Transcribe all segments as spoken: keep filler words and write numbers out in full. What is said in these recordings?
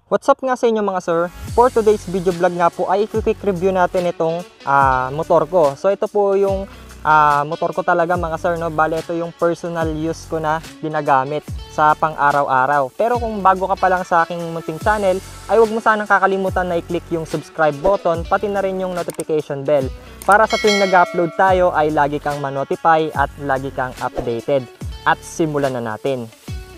What's up nga sa inyo mga sir? For today's video vlog nga po ay quick review natin itong uh, motor ko. So ito po yung uh, motor ko talaga mga sir, no? Bale ito yung personal use ko na ginagamit sa pang araw-araw. Pero kung bago ka pa lang sa aking munting channel, ay huwag mo sanang kakalimutan na i-click yung subscribe button, pati na rin yung notification bell. Para sa tuwing nag-upload tayo ay lagi kang ma-notify at lagi kang updated. At simulan na natin.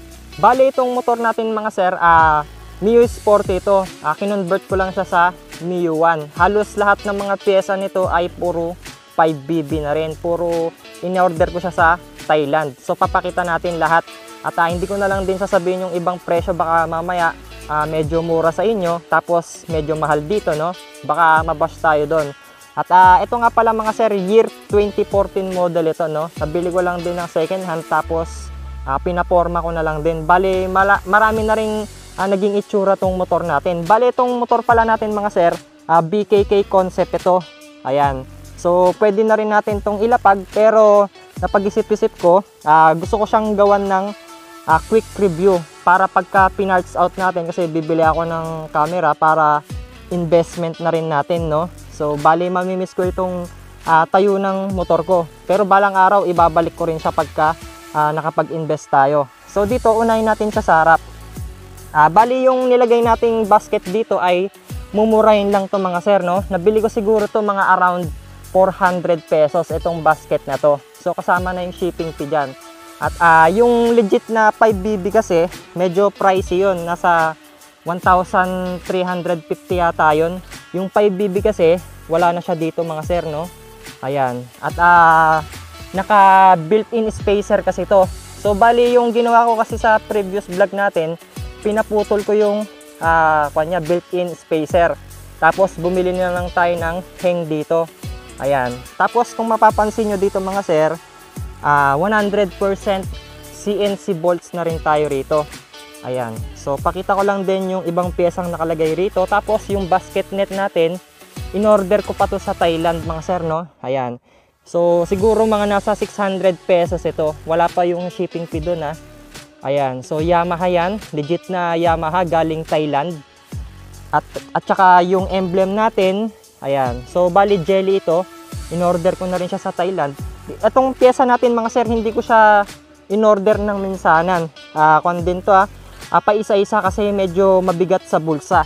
Bale itong motor natin mga sir, ah... Uh, M I U Sporty ito, uh, kinonvert ko lang siya sa M I U one. Halos lahat ng mga pyesa nito ay puro five B B na rin. Puro in-order ko siya sa Thailand. So papakita natin lahat. At uh, hindi ko na lang din sasabihin yung ibang presyo. Baka mamaya uh, medyo mura sa inyo. Tapos medyo mahal dito, no? Baka mabash tayo doon. At uh, ito nga pala mga sir, year twenty fourteen model ito, no? Nabili ko lang din ng second hand. Tapos uh, pinaporma ko na lang din. Bali, marami na rin Ah, naging itsura tong motor natin. Bale itong motor pala natin mga sir, ah, B K K concept ito. Ayan. So pwede na rin natin tong ilapag, pero napag-isip-isip ko, ah, gusto ko siyang gawan ng ah, quick review para pagka pinarts out natin, kasi bibili ako ng camera para investment na rin natin, no? So bale mamimiss ko itong ah, tayo ng motor ko. Pero balang araw ibabalik ko rin siya pagka ah, nakapag-invest tayo. So dito unahin natin siya sa harap. Ah, bali yung nilagay nating basket dito ay mumurahin lang to mga sir, no? Nabili ko siguro to mga around four hundred pesos itong basket na to. So kasama na yung shipping fee dyan. At ah, yung legit na five B B kasi medyo pricey yun. Nasa one thousand three hundred fifty yata yun. Yung five B B kasi wala na siya dito mga sir, no? Ayan. At ah, naka built-in spacer kasi to. So bali yung ginawa ko kasi sa previous vlog natin, pinaputol ko yung uh, kanya built-in spacer. Tapos bumili na lang tayo ng hang dito. Ayan. Tapos kung mapapansin nyo dito mga sir, uh, one hundred percent C N C bolts na rin tayo rito. Ayan. So pakita ko lang din yung ibang piyesang nakalagay rito. Tapos yung basket net natin, in-order ko pa to sa Thailand mga sir, no? Ayan. So siguro mga nasa six hundred pesos ito. Wala pa yung shipping fee doon, ha. Ayan, so Yamaha yan, legit na Yamaha galing Thailand. At, at saka yung emblem natin, ayan, so bali jelly ito, in-order ko na rin siya sa Thailand. Itong pyesa natin mga sir, hindi ko siya in-order ng minsanan. Uh, kung din to ha, uh, pa isa-isa kasi medyo mabigat sa bulsa.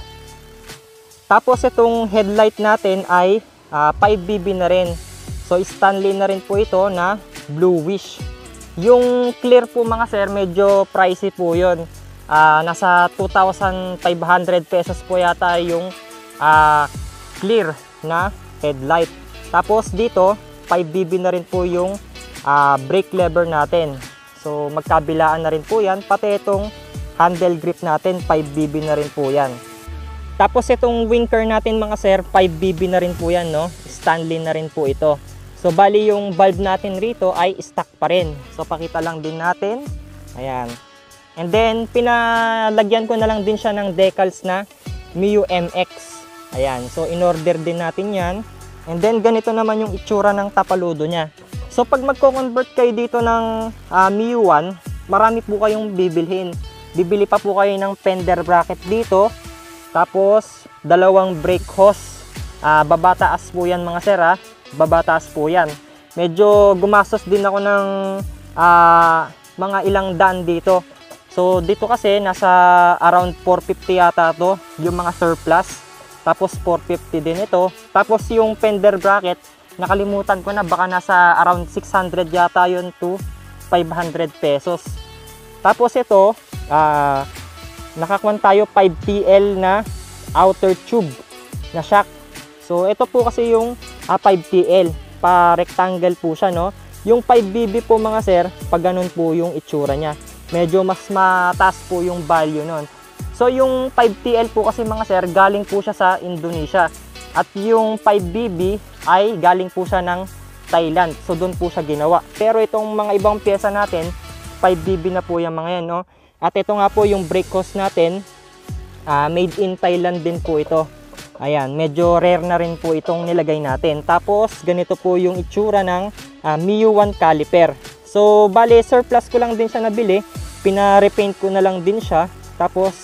Tapos itong headlight natin ay uh, five B B na rin. So Stanley na rin po ito na bluish. Yung clear po mga sir, medyo pricey po yun. Uh, nasa two thousand five hundred pesos po yata yung uh, clear na headlight. Tapos dito, five B B na rin po yung uh, brake lever natin. So magkabilaan na rin po yan. Pati itong handle grip natin, five B B na rin po yan. Tapos itong winker natin mga sir, five B B na rin po yan, no? Stanley na rin po ito. So bali yung valve natin rito ay stock pa rin. So pakita lang din natin. Ayan. And then pinalagyan ko na lang din siya ng decals na M I U M X. Ayan. So in-order din natin yan. And then ganito naman yung itsura ng tapaludo niya. So pag magko-convert kayo dito ng uh, M I U one, marami po kayong bibilhin. Bibili pa po kayo ng fender bracket dito. Tapos dalawang brake hose. Uh, babataas po yan mga sir, ha? Babataas po yan. Medyo gumastos din ako ng uh, mga ilang daan dito. So dito kasi nasa around four fifty yata to yung mga surplus. Tapos four fifty din ito. Tapos yung fender bracket, nakalimutan ko na, baka nasa around six hundred yata yun to five hundred pesos. Tapos ito, uh, nakakuan tayo five T L na outer tube na shock. So ito po kasi yung ah, five T L, pa rectangle po siya, no? Yung five B B po mga sir, pag ganun po yung itsura niya. Medyo mas mataas po yung value nun. So yung five T L po kasi mga sir, galing po siya sa Indonesia. At yung five B B ay galing po siya ng Thailand. So doon po siya ginawa. Pero itong mga ibang pyesa natin, five B B na po yung mga yan, no? At ito nga po yung brake hose natin, ah, made in Thailand din po ito. Ayan, medyo rare na rin po itong nilagay natin. Tapos, ganito po yung itsura ng uh, M I U one caliper. So, bale, surplus ko lang din siya nabili. Pina-repaint ko na lang din siya. Tapos,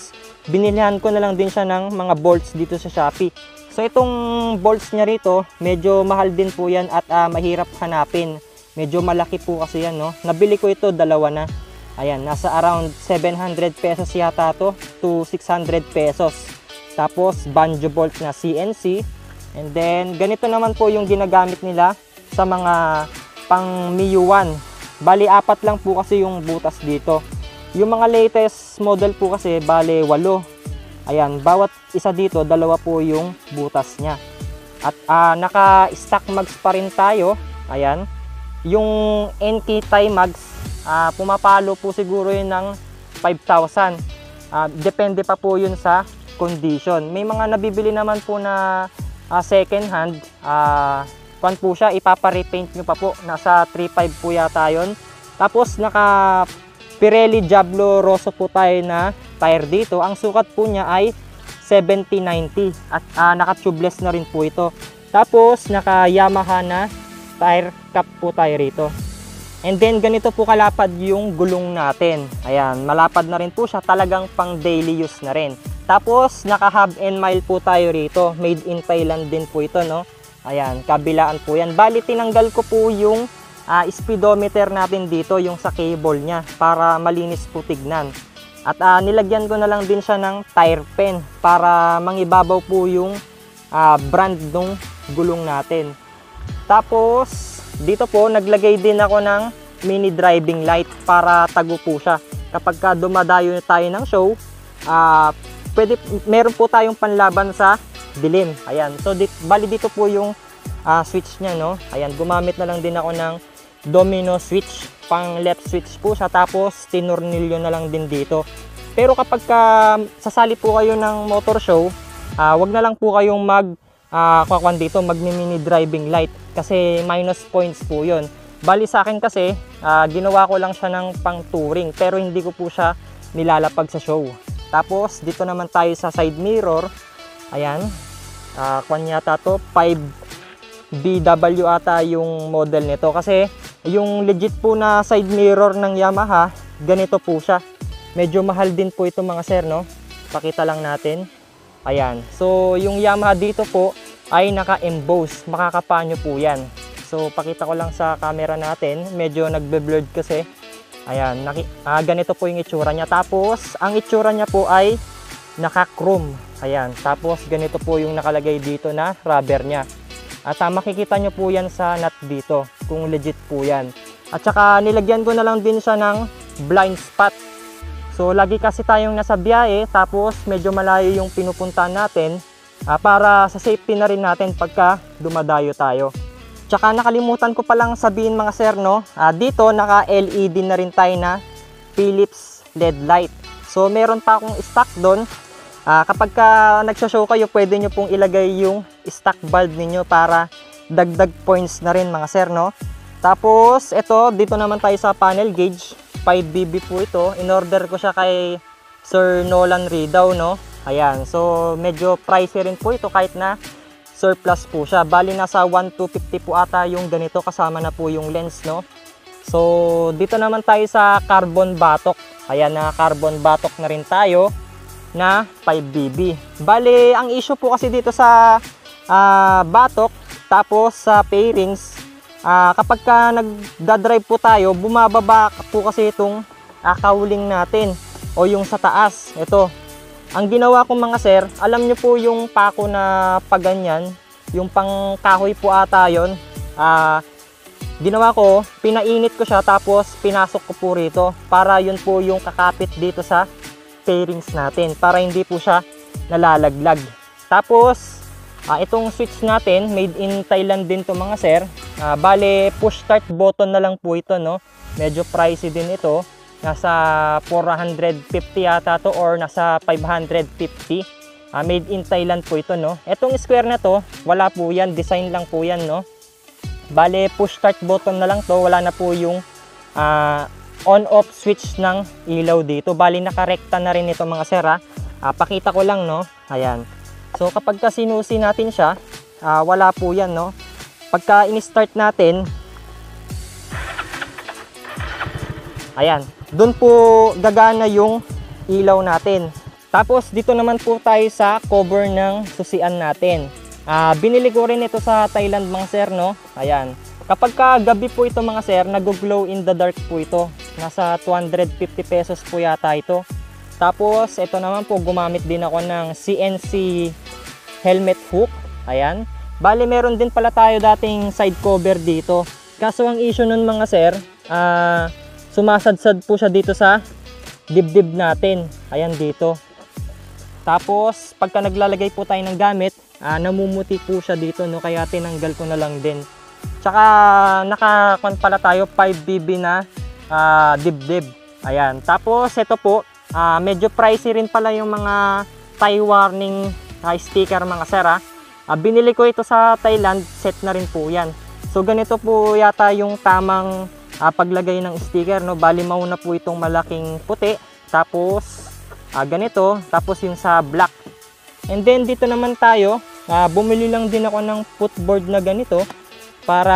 binilihan ko na lang din siya ng mga bolts dito sa Shopee. So itong bolts niya rito, medyo mahal din po yan at uh, mahirap hanapin. Medyo malaki po kasi yan, no. Nabili ko ito, dalawa na. Ayan, nasa around seven hundred pesos yata to to six hundred pesos. Tapos banjo bolt na C N C. And then ganito naman po yung ginagamit nila sa mga pang M I U one. Bali apat lang po kasi yung butas dito. Yung mga latest model po kasi bali walo. Ayan, bawat isa dito, dalawa po yung butas niya. At uh, naka-stock mags pa rin tayo. Ayan. Yung N K tie mags, uh, pumapalo po siguro yun ng five thousand. Uh, depende pa po yun sa condition. May mga nabibili naman po na uh, second hand. Uh, kung po siya, ipapa-repaint nyo pa po. Nasa three five po yata yun. Tapos naka Pirelli Diablo Rosso po tayo na tire dito. Ang sukat po niya ay seventy ninety at uh, naka tubeless na rin po ito. Tapos naka Yamaha na tire cap po tayo rito. And then ganito po kalapad yung gulong natin. Ayan, malapad na rin po siya, talagang pang daily use na rin. Tapos naka hub and mile po tayo rito. Made in Thailand din po ito, no. Ayan, kabilaan po yan. Bali tinanggal ko po yung uh, speedometer natin dito, yung sa cable niya, para malinis po tignan. At uh, nilagyan ko na lang din siya ng tire pen para mangibabaw po yung uh, brand ng gulong natin. Tapos dito po naglagay din ako ng mini driving light para tago po siya. Kapag ka dumadayo tayo ng show, uh, pwede, meron po tayong panlaban sa dilim. Ayan, so dit, bali dito po yung uh, switch niya, no. Ayan, gumamit na lang din ako ng domino switch, pang left switch po siya, tapos tinurnilyo na lang din dito. Pero kapag ka sasali po kayo ng motor show, uh, wag na lang po kayong mag uh, kakwan dito, mag mini driving light kasi minus points po yun. Bali sa akin kasi uh, ginawa ko lang siya ng pang touring, pero hindi ko po siya nilalapag sa show. Tapos dito naman tayo sa side mirror. Ayan, uh, kwan yata to five B W ata yung model nito, kasi yung legit po na side mirror ng Yamaha, ganito po siya. Medyo mahal din po ito mga sir, no. Pakita lang natin. Ayan, so yung Yamaha dito po ay naka-emboss, makakapanyo po yan. So pakita ko lang sa camera natin, medyo nagbe-blurred kasi. Ayan, naki, ah, ganito po yung itsura niya. Tapos ang itsura niya po ay naka-chrome. Ayan, tapos ganito po yung nakalagay dito na rubber niya. At uh, makikita nyo po yan sa nut dito, kung legit po yan. At saka nilagyan ko na lang din siya ng blind spot. So lagi kasi tayong nasa biyahe, tapos medyo malayo yung pinupuntahan natin, uh, para sa safety na rin natin pagka dumadayo tayo. Tsaka nakalimutan ko palang sabihin mga sir, no, uh, dito naka L E D na rin tayo na Philips L E D light. So meron pa akong stock doon. Uh, kapag ka nagsashow kayo, pwede nyo pong ilagay yung stock bulb ninyo para dagdag points na rin mga sir, no. Tapos ito, dito naman tayo sa panel gauge, five B B po ito. In order ko siya kay Sir Nolan Ridaw, no. Ayan, so medyo pricey rin po ito kahit na surplus po siya. Bali nasa one two fifty po ata yung ganito, kasama na po yung lens, no. So dito naman tayo sa carbon batok. Ayan, na carbon batok na rin tayo na five B B. Bali ang issue po kasi dito sa uh, batok, tapos sa pairings, uh, kapag ka nagdadrive po tayo, bumababa po kasi itong uh, cowling natin o yung sa taas. Ito, ang ginawa ko mga sir, alam nyo po yung pako na paganyan, yung pang kahoy po ata yun. Uh, ginawa ko, pinainit ko siya, tapos pinasok ko po rito para yun po yung kakapit dito sa pairings natin, para hindi po siya nalalaglag. Tapos uh, itong switch natin, made in Thailand din to mga sir. Uh, bale push start button na lang po ito, no. Medyo pricey din ito, nasa four hundred fifty yata to or nasa five hundred fifty. Uh, made in Thailand po ito, no. Etong square na to, wala po yan, design lang po yan, no. Bale push start button na lang to, wala na po yung uh, on-off switch ng ilaw dito. Bali nakarekta na rin ito mga sir, ha. Uh, pakita ko lang, no. Ayan. So kapag ka sinusi natin siya, uh, wala po yan, no. Pagka in-start natin, ayan, doon po gagana yung ilaw natin. Tapos dito naman po tayo sa cover ng susian natin. Uh, binili ko rin ito sa Thailand mga sir, no? Ayan. Kapag ka gabi po ito mga sir, nag-glow in the dark po ito. Nasa two hundred fifty pesos po yata ito. Tapos ito naman po, gumamit din ako ng C N C helmet hook. Ayan. Bali meron din pala tayo dating side cover dito. Kaso ang issue nun mga sir, uh, sumasadsad po siya dito sa dibdib natin. Ayan dito. Tapos pagka naglalagay po tayo ng gamit, uh, namumuti po siya dito, no? Kaya tinanggal ko na lang din. Tsaka nakakon pala tayo five B B na uh, dibdib. Ayan. Tapos ito po, uh, medyo pricey rin pala yung mga tie warning uh, sticker mga sir. Uh, binili ko ito sa Thailand, set na rin po yan. So ganito po yata yung tamang uh, paglagay ng sticker, no? Bali mauna po itong malaking puti. Tapos Uh, ganito, tapos yung sa black. And then dito naman tayo, uh, bumili lang din ako ng footboard na ganito para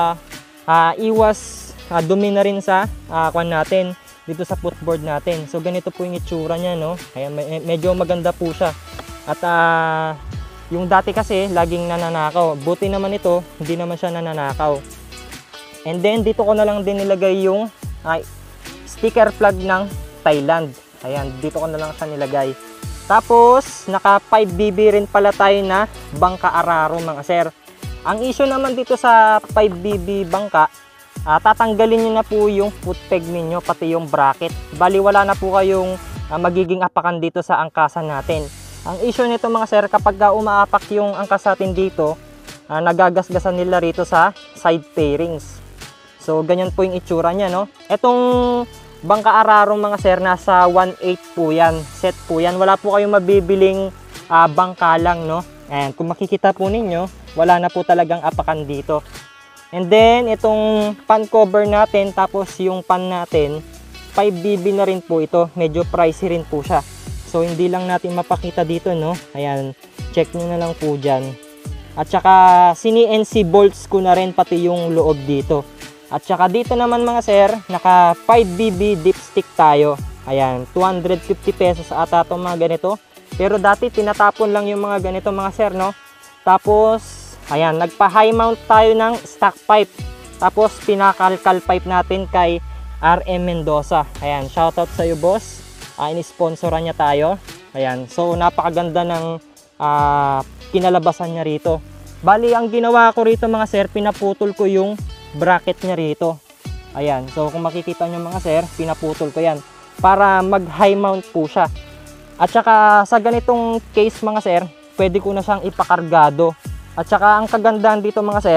uh, iwas uh, dumi na rin sa uh, kwan natin dito sa footboard natin. So ganito po yung itsura niya, no? Ayan, me medyo maganda po siya. At uh, yung dati kasi laging nananakaw. Buti naman ito, hindi naman siya nananakaw. And then dito ko na lang din nilagay yung uh, sticker plug ng Thailand. Ayan, dito ko na lang siya nilagay. Tapos, naka five B B rin pala tayo na bangka araro mga sir. Ang issue naman dito sa five B B bangka, uh, tatanggalin nyo na po yung foot peg ninyo, pati yung bracket. Bali, wala na po kayong uh, magiging apakan dito sa angkasan natin. Ang issue nito mga sir, kapag uh, umaapak yung angkas natin dito, uh, nagagasgasan nila rito sa side fairings. So, ganyan po yung itsura niya, no? Etong bangka ararong mga sir, nasa one eight po yan. Set po yan. Wala po kayong mabibiling uh, bangka lang, no? And kung makikita po ninyo, wala na po talagang apakan dito. And then, itong pan cover natin, tapos yung pan natin, five B B na rin po ito. Medyo pricey rin po siya. So, hindi lang natin mapakita dito, no? Ayan, check nyo na lang po dyan. At saka, C N C bolts ko na rin pati yung loob dito. At saka dito naman mga sir, naka five B B dipstick tayo. Ayan, two hundred fifty pesos ata itong mga ganito. Pero dati tinatapon lang yung mga ganito mga sir, no? Tapos, ayan, nagpa high mount tayo ng stock pipe. Tapos pinakalkal pipe natin kay R M Mendoza. Ayan, shoutout sa iyo boss. Uh, in-sponsoran niya tayo. Ayan, so napakaganda ng uh, kinalabasan niya rito. Bali, ang ginawa ko rito mga sir, pinaputol ko yung bracket niya rito. Ayan, so kung makikita nyo mga sir, pinaputol ko yan para mag high mount po siya. At saka sa ganitong case mga sir, pwede ko na siyang ipakargado. At saka ang kagandahan dito mga sir,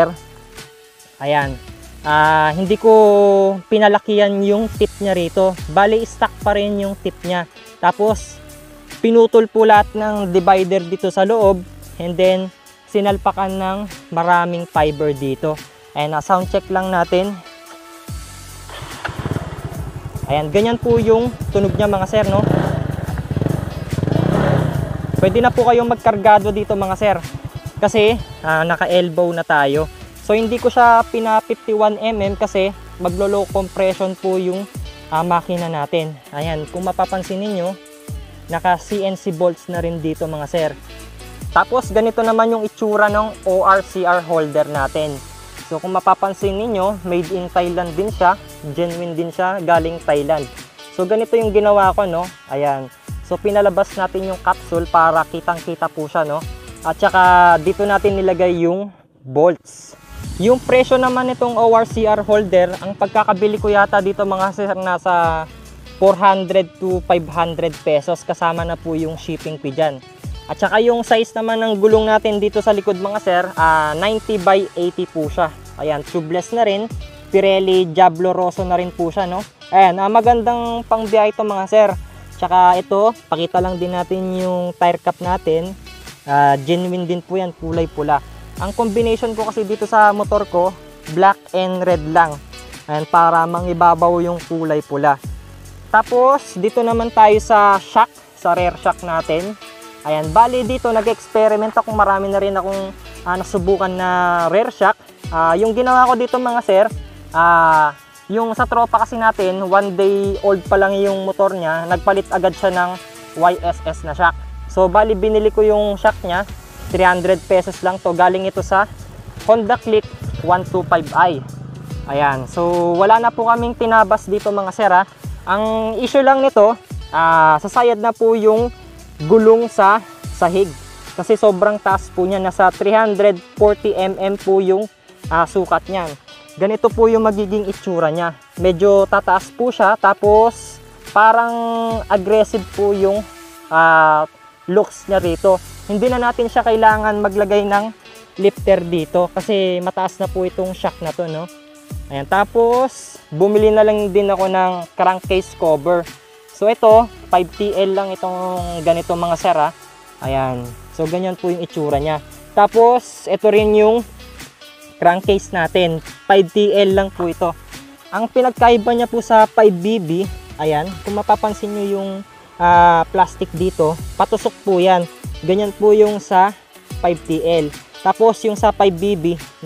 ayan, uh, hindi ko pinalakihan yung tip niya rito. Bali, stock pa rin yung tip niya. Tapos pinutol po lahat ng divider dito sa loob, and then sinalpakan ng maraming fiber dito. Ayan, uh, sound check lang natin. Ayan, ganyan po yung tunog niya mga sir, no? Pwede na po kayong magkargado dito mga sir. Kasi uh, naka-elbow na tayo. So hindi ko siya pina fifty-one millimeter kasi maglo-low compression po yung uh, makina natin. Ayan, kung mapapansin niyo, naka C N C bolts na rin dito mga sir. Tapos ganito naman yung itsura ng O R C R holder natin. So kung mapapansin niyo, made in Thailand din siya, genuine din siya, galing Thailand. So ganito yung ginawa ko, no? Ayan. So pinalabas natin yung capsule para kitang-kita po siya, no? At saka dito natin nilagay yung bolts. Yung presyo naman nitong O R C R holder, ang pagkakabili ko yata dito mga sir, nasa four hundred to five hundred pesos, kasama na po yung shipping fee dyan. At saka yung size naman ng gulong natin dito sa likod mga sir, uh, ninety by eighty po siya. Ayan, tubeless na rin. Pirelli Diablo Rosso na rin po siya, no? Ayan, uh, magandang pangbiyahe ito mga sir. Tsaka ito, pakita lang din natin yung tire cap natin. Uh, genuine din po yan, kulay pula. Ang combination ko kasi dito sa motor ko, black and red lang. Ayan, para mangibabaw yung kulay pula. Tapos, dito naman tayo sa shock, sa rear shock natin. Ayan, bali dito nag-experiment ako, marami na rin akong uh, nasubukan na rear shock. Uh, yung ginawa ko dito mga sir, uh, yung sa tropa kasi natin, one day old pa lang yung motor niya, nagpalit agad siya ng Y S S na shock. So bali binili ko yung shock niya, three hundred pesos lang to. Galing ito sa Honda Click one twenty-five i. Ayan, so wala na po kaming tinabas dito mga sir ha. Ang issue lang nito, uh, sasayad na po yung gulong sa sahig. Kasi sobrang taas po niya, nasa three hundred forty millimeters po yung uh, sukat niyan. Ganito po yung magiging itsura niya. Medyo tataas po siya, tapos parang aggressive po yung uh, looks niya rito. Hindi na natin siya kailangan maglagay ng lifter dito kasi mataas na po itong shock na to, no? Ayan, tapos bumili na lang din ako ng crankcase cover. So ito, five T L lang itong ganito mga sir ha. Ayan, so ganyan po yung itsura niya. Tapos ito rin yung crankcase natin, five T L lang po ito. Ang pinagkaiba niya po sa five B B, ayan, kung mapapansin nyo yung uh, plastic dito, patusok po yan. Ganyan po yung sa five T L. Tapos yung sa five B B,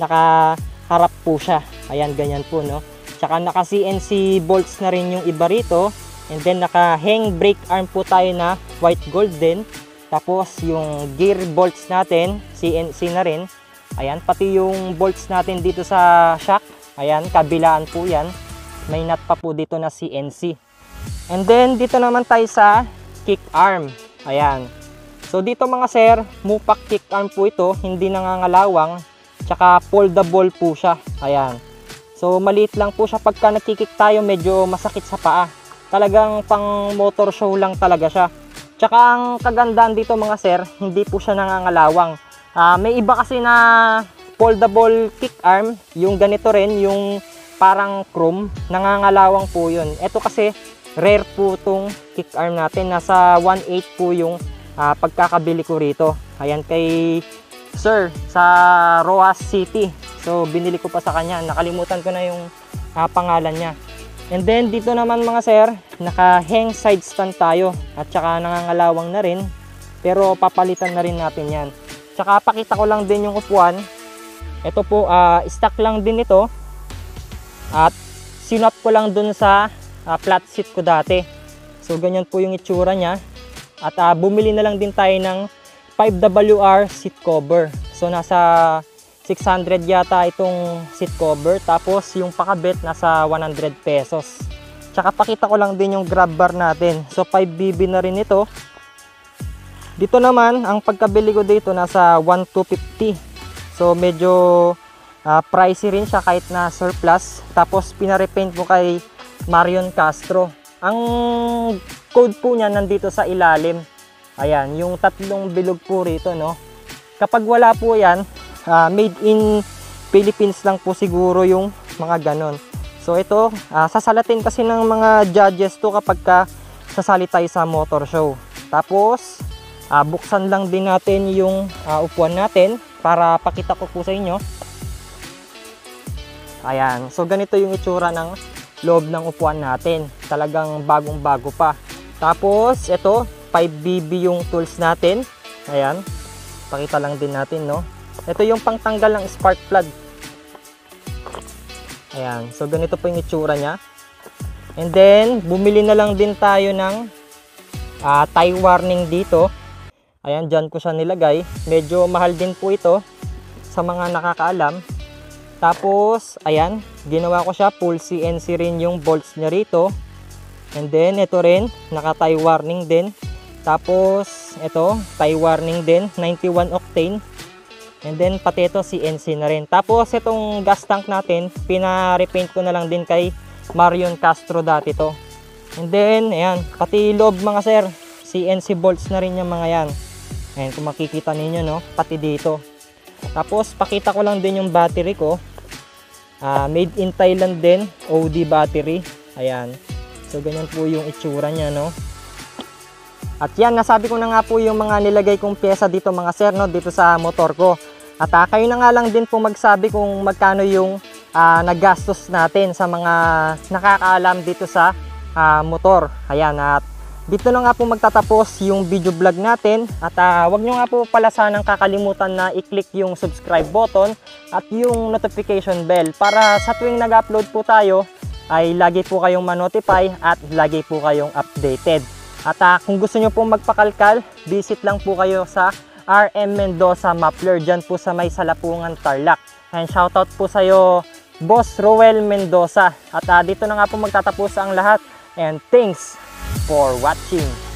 nakaharap po siya. Ayan, ganyan po, no? Tsaka naka C N C bolts na rin yung iba rito. And then naka hang brake arm po tayo na white gold din. Tapos yung gear bolts natin, C N C na rin. Ayan, pati yung bolts natin dito sa shock, ayan, kabilaan po yan. May nut pa po dito na C N C. And then dito naman tayo sa kick arm. Ayan. So dito mga sir, mupak kick arm po ito, hindi nangangalawang. Tsaka foldable po siya. Ayan. So maliit lang po siya, pagka nakikik tayo medyo masakit sa paa. Talagang pang motor show lang talaga siya. Tsaka ang kagandaan dito mga sir, hindi po siya nangangalawang. Uh, may iba kasi na foldable kick arm, yung ganito rin, yung parang chrome, nangangalawang po yun. Ito kasi rare po itong kick arm natin, nasa one eight po yung uh, pagkakabili ko rito. Ayan, kay sir sa Roas City. So binili ko pa sa kanya, nakalimutan ko na yung uh, pangalan niya. And then dito naman mga sir, naka hang side stand tayo at saka nangangalawang na rin, pero papalitan na rin natin yan. Tsaka pakita ko lang din yung upuan. Ito po, uh, stock lang din ito. At sinop ko lang dun sa uh, flat seat ko dati. So ganyan po yung itsura niya. At uh, bumili na lang din tayo ng five W R seat cover. So nasa six hundred yata itong seat cover. Tapos yung pakabit nasa one hundred pesos. Tsaka pakita ko lang din yung grab bar natin. So five B B na rin ito. Dito naman, ang pagkabili ko dito nasa one two fifty. So medyo uh, pricey rin siya kahit na surplus. Tapos pinarepaint ko kay Marion Castro. Ang code po niya nandito sa ilalim. Ayan, yung tatlong bilog po rito, no? Kapag wala po yan, uh, made in Philippines lang po siguro yung mga ganon. So ito, uh, sasalatin kasi ng mga judges to kapag ka sasali tayo sa motor show. Tapos Uh, buksan lang din natin yung uh, upuan natin para pakita ko po sa inyo. Ayan, so ganito yung itsura ng loob ng upuan natin. Talagang bagong bago pa. Tapos ito, five B B yung tools natin. Ayan, pakita lang din natin, no? Ito yung pangtanggal ng spark plug. Ayan, so ganito po yung itsura nya. And then bumili na lang din tayo ng uh, tie warning dito. Ayan, dyan ko siya nilagay. Medyo mahal din po ito sa mga nakakaalam. Tapos, ayan, ginawa ko siya. Full C N C rin yung bolts niya rito. And then, ito rin, naka-tie warning din. Tapos, ito, tie warning din, ninety-one octane. And then, pati ito, C N C na rin. Tapos, itong gas tank natin, pina-repaint ko na lang din kay Marion Castro dati to. And then, ayan, pati loob mga sir, C N C bolts na rin yung mga yan. Ayan, kung makikita ninyo, no, pati dito. Tapos pakita ko lang din yung battery ko. uh, Made in Thailand din, O D battery. Ayan, so ganyan po yung itsura nya, no. At yan, nasabi ko na nga po yung mga nilagay kong pyesa dito mga sir, no, dito sa motor ko. At uh, kayo na nga lang din po magsabi kung magkano yung uh, nagastos natin sa mga nakakaalam dito sa uh, motor. Ayan, at dito na nga po magtatapos yung video vlog natin. At uh, wag nyo nga po pala sanang kakalimutan na i-click yung subscribe button at yung notification bell para sa tuwing nag-upload po tayo ay lagi po kayong ma-notify at lagi po kayong updated. At uh, kung gusto nyo pong magpakalkal, visit lang po kayo sa R M Mendoza Muffler dyan po sa may Salapungan, Tarlac. And shoutout po sa'yo, Boss Roel Mendoza. At uh, dito na nga po magtatapos ang lahat. And thanks for watching.